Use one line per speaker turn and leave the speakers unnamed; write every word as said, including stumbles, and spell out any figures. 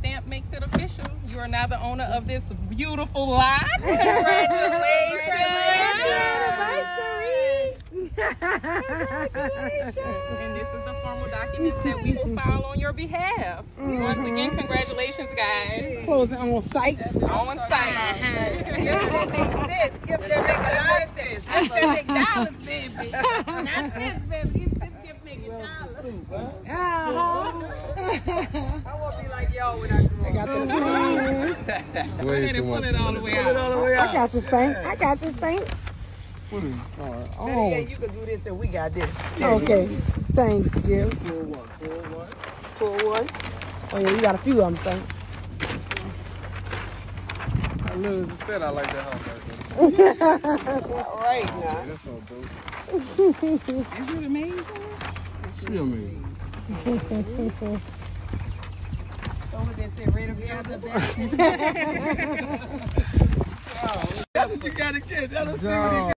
stamp makes it official. You are now the owner of this beautiful lot. Congratulations. Congratulations. And this is the formal documents that we will file on your behalf. Mm-hmm. Once again, congratulations, guys.
Closing on site.
On site. Give them big sis. Give them big dollars. Give them big dollars, baby. Not this, baby. This gift making dollars.
Uh-huh.
I want to be like y'all when I grow up.
I got the pen.
Go ahead and pull it all the way out.
I got this thing. I got this thing.
Better
Oh.
yet, you can do this, then we got this.
Okay. Thank you.
Pull one, pull one. Pull one.
Oh, yeah, you got a few of them, thank
I literally just said I like that house right there.
All right, now.
That's so dope.
Is it amazing?
She amazing.
So what they say, right up here on the back.
That's what you gotta get. That'll see what he got.